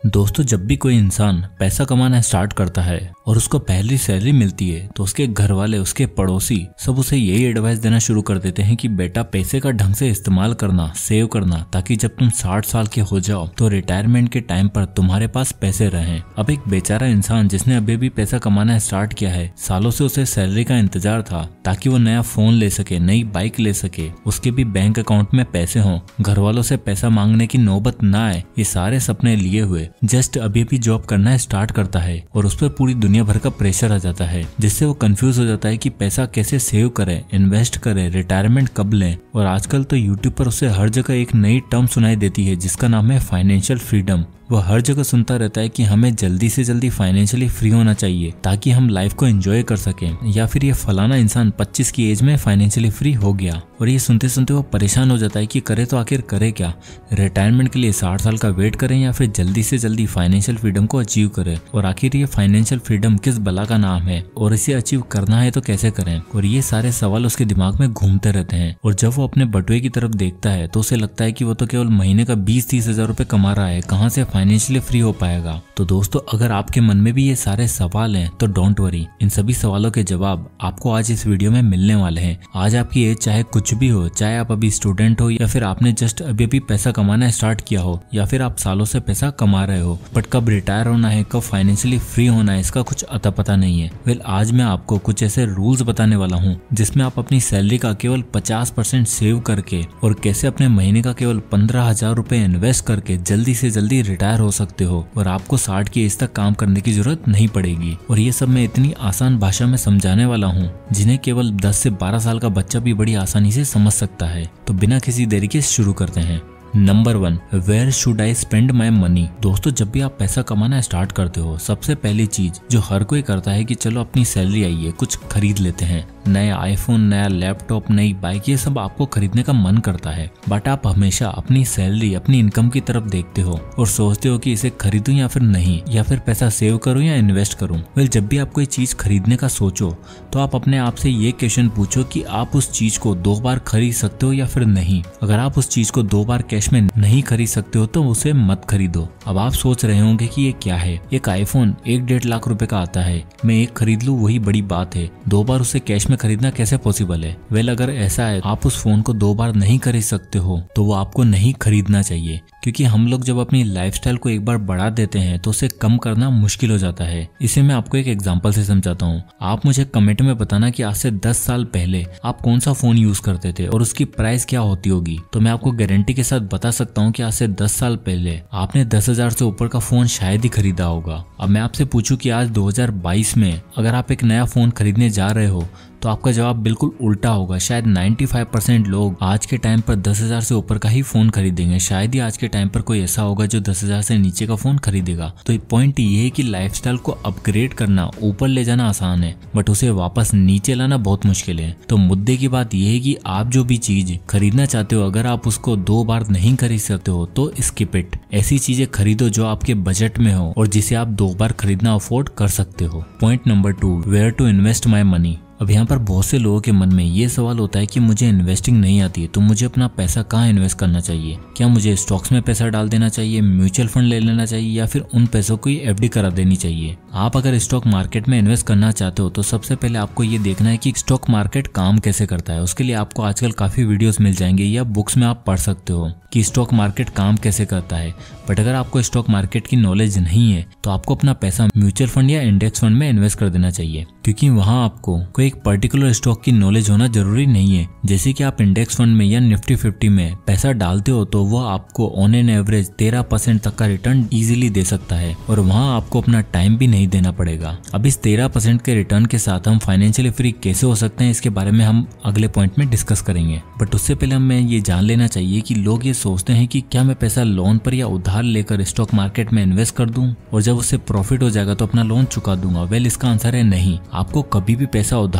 दोस्तों, जब भी कोई इंसान पैसा कमाना स्टार्ट करता है और उसको पहली सैलरी मिलती है तो उसके घर वाले, उसके पड़ोसी सब उसे यही एडवाइस देना शुरू कर देते हैं कि बेटा पैसे का ढंग से इस्तेमाल करना, सेव करना, ताकि जब तुम 60 साल के हो जाओ तो रिटायरमेंट के टाइम पर तुम्हारे पास पैसे रहें। अब एक बेचारा इंसान जिसने अभी भी पैसा कमाना स्टार्ट किया है, सालों से उसे सैलरी का इंतजार था ताकि वो नया फोन ले सके, नई बाइक ले सके, उसके भी बैंक अकाउंट में पैसे हों, घर वालों से पैसा मांगने की नौबत ना आए, ये सारे सपने लिए हुए जस्ट अभी भी जॉब करना स्टार्ट करता है और उस पर पूरी दुनिया भर का प्रेशर आ जाता है, जिससे वो कंफ्यूज हो जाता है कि पैसा कैसे सेव करे, इन्वेस्ट करे, रिटायरमेंट कब लें। और आजकल तो यूट्यूब पर उसे हर जगह एक नई टर्म सुनाई देती है जिसका नाम है फाइनेंशियल फ्रीडम। वो हर जगह सुनता रहता है कि हमें जल्दी से जल्दी फाइनेंशियली फ्री होना चाहिए ताकि हम लाइफ को एंजॉय कर सकें, या फिर ये फलाना इंसान 25 की एज में फाइनेंशियली फ्री हो गया। और ये सुनते सुनते वो परेशान हो जाता है कि करे तो आखिर करे क्या, रिटायरमेंट के लिए 60 साल का वेट करें या फिर जल्दी से जल्दी फाइनेंशियल फ्रीडम को अचीव करें। और आखिर ये फाइनेंशियल फ्रीडम किस बला का नाम है और इसे अचीव करना है तो कैसे करें। और ये सारे सवाल उसके दिमाग में घूमते रहते हैं। और जब वो अपने बटुए की तरफ देखता है तो उसे लगता है कि वो तो केवल महीने का 20-30 हजार रुपए कमा रहा है, कहाँ से फाइनेंशियली फ्री हो पाएगा। तो दोस्तों, अगर आपके मन में भी ये सारे सवाल हैं तो डोंट वरी, इन सभी सवालों के जवाब आपको आज इस वीडियो में मिलने वाले हैं। आज आपकी एज चाहे कुछ भी हो, चाहे आप अभी स्टूडेंट हो या फिर आपने जस्ट अभी अभी पैसा कमाना स्टार्ट किया हो, या फिर आप सालों से पैसा कमा रहे हो, बट कब रिटायर होना है, कब फाइनेंशियली फ्री होना है, इसका कुछ अता पता नहीं है। वेल, आज मैं आपको कुछ ऐसे रूल्स बताने वाला हूँ जिसमें आप अपनी सैलरी का केवल 50% सेव करके और कैसे अपने महीने का केवल 15,000 रुपए इन्वेस्ट करके जल्दी से जल्दी रिटायर हो सकते हो और आपको 60 की एज तक काम करने की जरूरत नहीं पड़ेगी। और ये सब मैं इतनी आसान भाषा में समझाने वाला हूँ जिन्हें केवल 10 से 12 साल का बच्चा भी बड़ी आसानी से समझ सकता है। तो बिना किसी देरी के शुरू करते हैं। Number 1, where should I spend my money. दोस्तों, जब भी आप पैसा कमाना स्टार्ट करते हो, सबसे पहली चीज जो हर कोई करता है कि चलो अपनी सैलरी आई है, कुछ खरीद लेते हैं। नया आईफोन, नया लैपटॉप, नई बाइक, ये सब आपको खरीदने का मन करता है, बट आप हमेशा अपनी सैलरी, अपनी इनकम की तरफ देखते हो और सोचते हो कि इसे खरीदूं या फिर नहीं, या फिर पैसा सेव करूं या इन्वेस्ट करूं। वेल, जब भी आप कोई चीज खरीदने का सोचो तो आप अपने आप से ये क्वेश्चन पूछो कि आप उस चीज को 2 बार खरीद सकते हो या फिर नहीं। अगर आप उस चीज को 2 बार कैश में नहीं खरीद सकते हो तो उसे मत खरीदो। अब आप सोच रहे होंगे कि ये क्या है, एक आईफोन 1-1.5 लाख रुपए का आता है, मैं एक खरीद लूं वही बड़ी बात है, 2 बार उसे कैश में खरीदना कैसे पॉसिबल है। वेल, अगर ऐसा है, आप उस फोन को 2 बार नहीं खरीद सकते हो तो वो आपको नहीं खरीदना चाहिए, क्योंकि हम लोग जब अपनी लाइफस्टाइल को एक बार बढ़ा देते हैं तो उसे कम करना मुश्किल हो जाता है। इसे मैं आपको एक एग्जांपल से समझाता हूँ। आप मुझे कमेंट में बताना कि आज से 10 साल पहले आप कौन सा फोन यूज करते थे और उसकी प्राइस क्या होती होगी। तो मैं आपको गारंटी के साथ बता सकता हूँ कि आज से 10 साल पहले आपने 10,000 से ऊपर का फोन शायद ही खरीदा होगा। अब मैं आपसे पूछूं कि आज 2022 में अगर आप एक नया फोन खरीदने जा रहे हो तो आपका जवाब बिल्कुल उल्टा होगा। शायद 95% लोग आज के टाइम पर 10,000 से ऊपर का ही फोन खरीदेंगे। शायद ही आज के टाइम पर कोई ऐसा होगा जो 10,000 से नीचे का फोन खरीदेगा। तो पॉइंट ये है कि लाइफस्टाइल को अपग्रेड करना, ऊपर ले जाना आसान है, बट उसे वापस नीचे लाना बहुत मुश्किल है। तो मुद्दे की बात यह है कि आप जो भी चीज खरीदना चाहते हो, अगर आप उसको 2 बार नहीं खरीद सकते हो तो स्किप इट। ऐसी चीजें खरीदो जो आपके बजट में हो और जिसे आप 2 बार खरीदना अफोर्ड कर सकते हो। Point number 2, where to invest my money. अब यहाँ पर बहुत से लोगों के मन में ये सवाल होता है कि मुझे इन्वेस्टिंग नहीं आती है तो मुझे अपना पैसा कहाँ इन्वेस्ट करना चाहिए। क्या मुझे स्टॉक्स में पैसा डाल देना चाहिए, म्यूचुअल फंड ले लेना चाहिए, या फिर उन पैसों को एफडी करा देनी चाहिए। आप अगर स्टॉक मार्केट में इन्वेस्ट करना चाहते हो तो सबसे पहले आपको ये देखना है कि स्टॉक मार्केट काम कैसे करता है। उसके लिए आपको आजकल काफी वीडियोस मिल जाएंगे या बुक्स में आप पढ़ सकते हो कि स्टॉक मार्केट काम कैसे करता है। बट अगर आपको स्टॉक मार्केट की नॉलेज नहीं है तो आपको अपना पैसा म्यूचुअल फंड या इंडेक्स फंड में इन्वेस्ट कर देना चाहिए, क्योंकि वहाँ आपको कोई एक पर्टिकुलर स्टॉक की नॉलेज होना जरूरी नहीं है। जैसे कि आप इंडेक्स फंड में या निफ्टी 50 में पैसा डालते हो तो वह आपको ऑन एन एवरेज 13% तक का रिटर्न इजीली दे सकता है और वहाँ आपको अपना टाइम भी नहीं देना पड़ेगा। अब इस 13% के रिटर्न के साथ हम फाइनेंशियली फ्री कैसे हो सकते हैं, इसके बारे में हम अगले पॉइंट में डिस्कस करेंगे। बट उससे पहले हमें ये जान लेना चाहिए कि लोग ये सोचते हैं कि क्या मैं पैसा लोन पर या उधार लेकर स्टॉक मार्केट में इन्वेस्ट कर दूं और जब उससे प्रॉफिट हो जाएगा तो अपना लोन चुका दूंगा। वेल, इसका आंसर है नहीं। आपको कभी भी पैसा उधार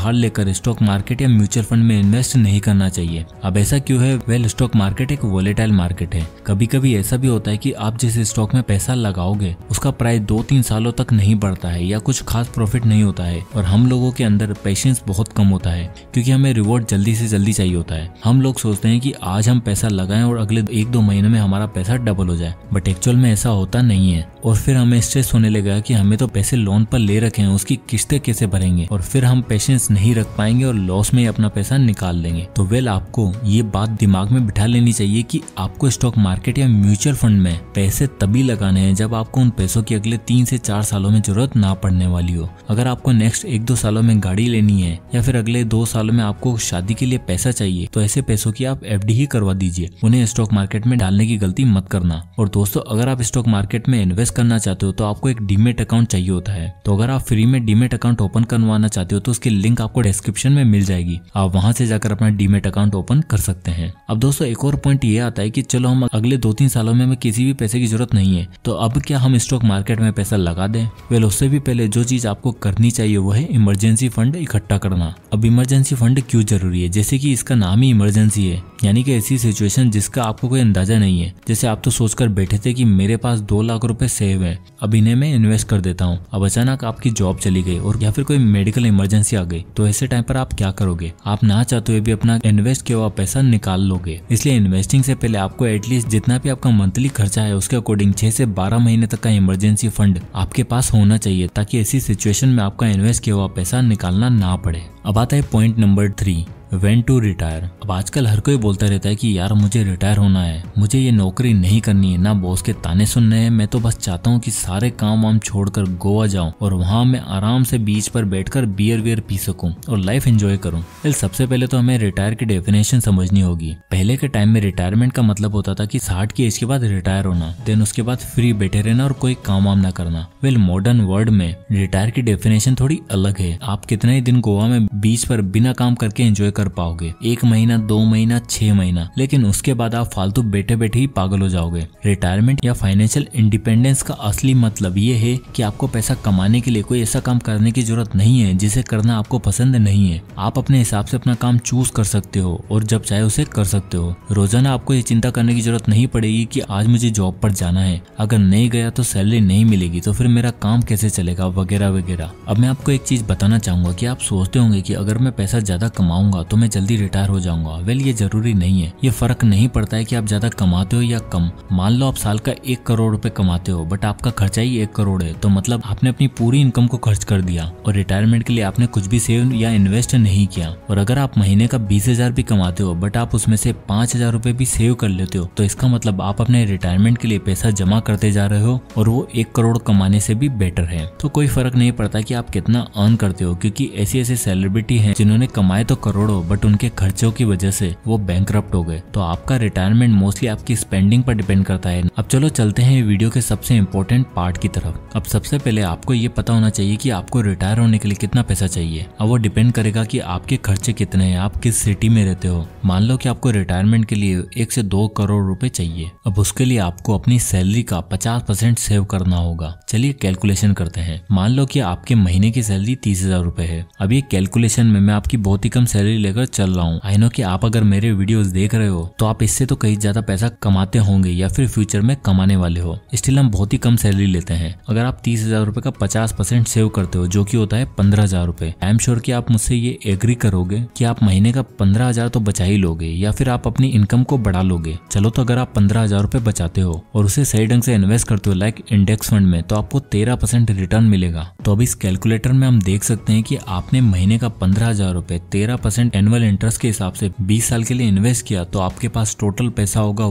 उधार लेकर स्टॉक मार्केट या म्यूचुअल फंड में इन्वेस्ट नहीं करना चाहिए। अब ऐसा क्यों है? वेल, स्टॉक मार्केट एक वोलेटाइल मार्केट है। कभी कभी ऐसा भी होता है कि आप जिस स्टॉक में पैसा लगाओगे उसका प्राइस 2-3 सालों तक नहीं बढ़ता है या कुछ खास प्रॉफिट नहीं होता है, और हम लोगों के अंदर पेशेंस बहुत कम होता है क्योंकि हमें रिवॉर्ड जल्दी से जल्दी चाहिए होता है। हम लोग सोचते हैं कि आज हम पैसा लगाएं और अगले 1-2 महीने में हमारा पैसा डबल हो जाए, बट एक्चुअल में ऐसा होता नहीं है। और फिर हमें स्ट्रेस होने लगेगा कि हमें तो पैसे लोन पर ले रखे हैं, उसकी किस्तें कैसे भरेंगे, और फिर हम पेशेंस नहीं रख पाएंगे और लॉस में अपना पैसा निकाल देंगे। तो वेल, आपको ये बात दिमाग में बिठा लेनी चाहिए कि आपको स्टॉक मार्केट या म्यूचुअल फंड में पैसे तभी लगाने हैं जब आपको उन पैसों की अगले 3 से 4 सालों में जरूरत ना पड़ने वाली हो। अगर आपको नेक्स्ट 1-2 सालों में गाड़ी लेनी है या फिर अगले 2 सालों में आपको शादी के लिए पैसा चाहिए, तो ऐसे पैसों की आप एफडी ही करवा दीजिए, उन्हें स्टॉक मार्केट में डालने की गलती मत करना। और दोस्तों, अगर आप स्टॉक मार्केट में इन्वेस्ट करना चाहते हो तो आपको एक डीमेट अकाउंट चाहिए होता है। तो अगर आप फ्री में डीमेट अकाउंट ओपन करवाना चाहते हो तो उसकी लिंक आपको डिस्क्रिप्शन में मिल जाएगी, आप वहां से जाकर अपना डीमेट अकाउंट ओपन कर सकते हैं। अब दोस्तों, एक और पॉइंट ये आता है कि चलो हम अगले 2-3 सालों में हमें किसी भी पैसे की जरूरत नहीं है, तो अब क्या हम स्टॉक मार्केट में पैसा लगा दें? वेल, उससे भी पहले जो चीज आपको करनी चाहिए वो है इमरजेंसी फंड इकट्ठा करना। अब इमरजेंसी फंड क्यों जरूरी है? जैसे कि इसका नाम ही इमरजेंसी है, यानी कि ऐसी सिचुएशन जिसका आपको कोई अंदाजा नहीं है। जैसे आप तो सोचकर बैठे थे कि मेरे पास 2 लाख रुपए सेव है, अब इन्हें मैं इन्वेस्ट कर देता हूँ। अब अचानक आपकी जॉब चली गई और या फिर कोई मेडिकल इमरजेंसी आ गई, तो ऐसे टाइम पर आप क्या करोगे? आप ना चाहते हुए भी अपना इन्वेस्ट किया हुआ पैसा निकाल लोगे। इसलिए इन्वेस्टिंग से पहले आपको एटलीस्ट जितना भी आपका मंथली खर्चा है उसके अकॉर्डिंग 6 से 12 महीने तक का इमरजेंसी फंड आपके पास होना चाहिए, ताकि ऐसी सिचुएशन में आपका इन्वेस्ट किया हुआ पैसा निकालना ना पड़े। अब आता है point number 3, when to retire. अब आजकल हर कोई बोलता रहता है कि यार मुझे रिटायर होना है, मुझे ये नौकरी नहीं करनी है, ना बॉस के ताने सुनने हैं, मैं तो बस चाहता हूँ कि सारे काम वाम छोड़कर गोवा जाऊं और वहां मैं आराम से बीच पर बैठकर बियर पी सकूं और लाइफ एंजॉय करूं। वेल, सबसे पहले तो हमें रिटायर की डेफिनेशन समझनी होगी। पहले के टाइम में रिटायरमेंट का मतलब होता था कि 60 की एज के बाद रिटायर होना, देन उसके बाद फ्री बैठे रहना और कोई काम वाम ना करना। वेल, मॉडर्न वर्ल्ड में रिटायर की डेफिनेशन थोड़ी अलग है। आप कितने ही दिन गोवा में बीच पर बिना काम करके एंजॉय कर पाओगे? 1 महीना, 2 महीना, 6 महीना, लेकिन उसके बाद आप फालतू बैठे बैठे ही पागल हो जाओगे। रिटायरमेंट या फाइनेंशियल इंडिपेंडेंस का असली मतलब ये है कि आपको पैसा कमाने के लिए कोई ऐसा काम करने की जरूरत नहीं है जिसे करना आपको पसंद नहीं है। आप अपने हिसाब से अपना काम चूज कर सकते हो और जब चाहे उसे कर सकते हो। रोजाना आपको ये चिंता करने की जरूरत नहीं पड़ेगी कि आज मुझे जॉब पर जाना है, अगर नहीं गया तो सैलरी नहीं मिलेगी, तो फिर मेरा काम कैसे चलेगा, वगैरह वगैरह। अब मैं आपको एक चीज बताना चाहूंगा कि आप सोचते होंगे कि अगर मैं पैसा ज्यादा कमाऊंगा तो मैं जल्दी रिटायर हो जाऊंगा। वेल, ये जरूरी नहीं है। ये फर्क नहीं पड़ता है कि आप ज्यादा कमाते हो या कम। मान लो आप साल का 1 करोड़ रुपए कमाते हो, बट आपका खर्चा ही 1 करोड़ है, तो मतलब आपने अपनी पूरी इनकम को खर्च कर दिया और रिटायरमेंट के लिए आपने कुछ भी सेव या इन्वेस्ट नहीं किया। और अगर आप महीने का 20,000 भी कमाते हो बट आप उसमें से 5,000 रुपए भी सेव कर लेते हो, तो इसका मतलब आप अपने रिटायरमेंट के लिए पैसा जमा करते जा रहे हो और वो 1 करोड़ कमाने से भी बेटर है। तो कोई फर्क नहीं पड़ता कि आप कितना अर्न करते हो, क्योंकि ऐसे सेलिब्रिटी हैं जिन्होंने कमाए तो करोड़ों बट उनके खर्चों की वजह से वो बैंकरप्ट हो गए। तो आपका रिटायरमेंट मोस्टली आपकी स्पेंडिंग पर डिपेंड करता है। अब चलो चलते हैं वीडियो के सबसे इम्पोर्टेंट पार्ट की तरफ। अब सबसे पहले आपको ये पता होना चाहिए कि आपको रिटायर होने के लिए कितना पैसा चाहिए। अब वो डिपेंड करेगा कि आपके खर्चे कितने हैं, आप किस सिटी में रहते हो। मान लो कि आपको रिटायरमेंट के लिए 1 से 2 करोड़ रुपए चाहिए। अब उसके लिए आपको अपनी सैलरी का 50% सेव करना होगा। चलिए कैलकुलेशन करते हैं। मान लो कि आपके महीने की सैलरी 30,000 रुपए है। अब ये कैलकुलेशन में मैं आपकी बहुत ही कम सैलरी लेकर चल रहा हूँ। आई नो कि आप अगर मेरे वीडियोस देख रहे हो तो आप इससे तो कहीं ज्यादा पैसा कमाते होंगे या फिर फ्यूचर में कमाने वाले हो। स्टिल हम बहुत ही कम सैलरी लेते हैं। अगर आप 30,000 रुपए का 50% सेव करते हो, जो कि होता है 15,000 रुपए, आई एम श्योर कि आप मुझसे ये एग्री करोगे कि आप महीने का 15,000 तो बचा ही लोगे या फिर आप अपनी इनकम को बढ़ा लोगे। चलो, तो अगर आप 15,000 रुपए बचाते हो और उसे सही ढंग से इन्वेस्ट करते हो लाइक इंडेक्स फंड में, तो आपको 13% रिटर्न मिलेगा। तो अब इस कैलकुलेटर में हम देख सकते हैं कि आपने महीने का 15,000 रुपए 13% एनुअल इंटरेस्ट के हिसाब से 20 साल के लिए इन्वेस्ट किया, तो आपके पास टोटल पैसा होगा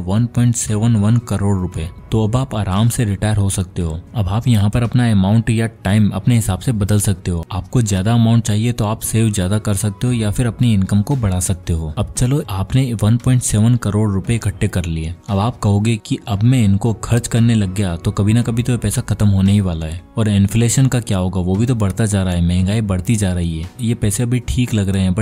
1.71 करोड़ रुपए। तो अब आप आराम से रिटायर हो सकते हो। अब आप यहाँ पर अपना अमाउंट या टाइम अपने हिसाब से बदल सकते हो। आपको ज्यादा अमाउंट चाहिए तो आप सेव ज्यादा कर सकते हो या फिर अपनी इनकम को बढ़ा सकते हो। अब चलो, आपने 1.7 करोड़ रुपए इकट्ठे कर लिए। अब आप कहोगे कि अब मैं इनको खर्च करने लग गया तो कभी ना कभी तो ये पैसा खत्म होने ही वाला है, और इन्फ्लेशन का क्या होगा, वो भी तो बढ़ता जा रहा है, महंगाई बढ़ती जा रही है। ये पैसे अभी ठीक लग रहे हैं बट क्या बाद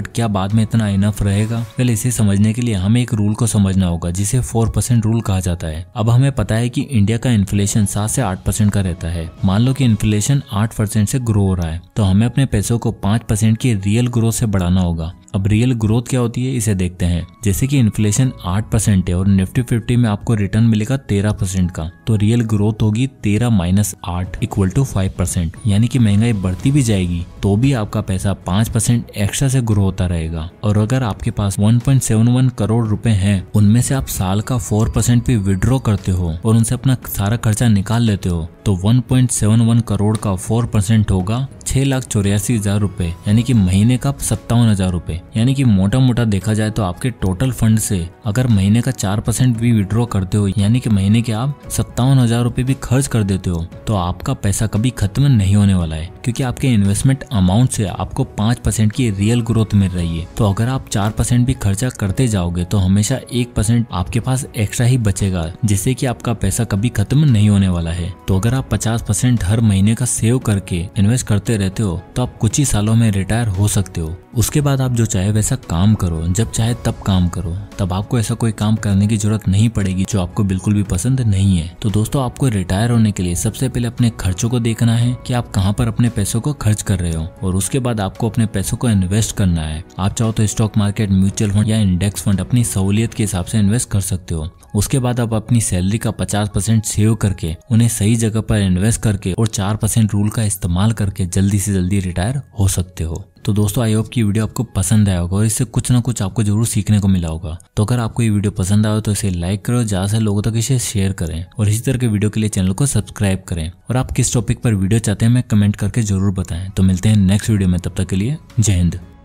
बाद में इतना इनफ रहेगा? पहले इसे समझने के लिए हमें एक रूल को समझना होगा जिसे 4% रूल कहा जाता है। अब हमें पता है कि इंडिया का इन्फ्लेशन 7 से 8% का रहता है। मान लो कि इन्फ्लेशन 8% से ग्रो हो रहा है, तो हमें अपने पैसों को 5% की रियल ग्रोथ से बढ़ाना होगा। अब रियल ग्रोथ क्या होती है इसे देखते हैं। जैसे कि इन्फ्लेशन 8% है और निफ्टी 50 में आपको रिटर्न मिलेगा 13% का, तो रियल ग्रोथ होगी 13 - 8 = 5%। यानी कि महंगाई बढ़ती भी जाएगी तो भी आपका पैसा 5% एक्स्ट्रा से ग्रो होता रहेगा। और अगर आपके पास 1.71 करोड़ रुपए हैं, उनमें से आप साल का 4% भी विड्रॉ करते हो और उनसे अपना सारा खर्चा निकाल लेते हो, तो 1.71 करोड़ का 4% होगा 6,84,000 रुपए, यानी कि महीने का 57,000 रुपए। यानी कि मोटा मोटा देखा जाए तो आपके टोटल फंड से अगर महीने का 4% भी विड्रॉ करते हो, यानी कि महीने के आप 57,000 रुपए भी खर्च कर देते हो, तो आपका पैसा कभी खत्म नहीं होने वाला है, क्योंकि आपके इन्वेस्टमेंट अमाउंट से आपको 5% की रियल ग्रोथ मिल रही है। तो अगर आप 4% भी खर्चा करते जाओगे तो हमेशा 1% आपके पास एक्स्ट्रा ही बचेगा, जिससे कि आपका पैसा कभी खत्म नहीं होने वाला है। तो अगर आप 50% हर महीने का सेव करके इन्वेस्ट करते रहते हो तो आप कुछ ही सालों में रिटायर हो सकते हो। उसके बाद आप जो चाहे वैसा काम करो, जब चाहे तब काम करो, तब आपको ऐसा कोई काम करने की जरूरत नहीं पड़ेगी जो आपको बिल्कुल भी पसंद नहीं है। तो दोस्तों, आपको रिटायर होने के लिए सबसे पहले अपने खर्चों को देखना है कि आप कहाँ पर अपने पैसों को खर्च कर रहे हो, और उसके बाद आपको अपने पैसों को इन्वेस्ट करना है। आप चाहो तो स्टॉक मार्केट, म्यूचुअल फंड या इंडेक्स फंड अपनी सहूलियत के हिसाब से इन्वेस्ट कर सकते हो। उसके बाद आप अपनी सैलरी का 50% सेव करके उन्हें सही जगह पर इन्वेस्ट करके और 4% रूल का इस्तेमाल करके जल्दी से जल्दी रिटायर हो सकते हो। तो दोस्तों, आई होप की वीडियो आपको पसंद आया होगा और इससे कुछ ना कुछ आपको जरूर सीखने को मिला होगा। तो अगर आपको ये वीडियो पसंद आया तो इसे लाइक करो, ज्यादा से लोगों तक इसे शेयर करें और इसी तरह के वीडियो के लिए चैनल को सब्सक्राइब करें। और आप किस टॉपिक पर वीडियो चाहते हैं मैं कमेंट करके जरूर बताएं। तो मिलते हैं नेक्स्ट वीडियो में, तब तक के लिए जय हिंद।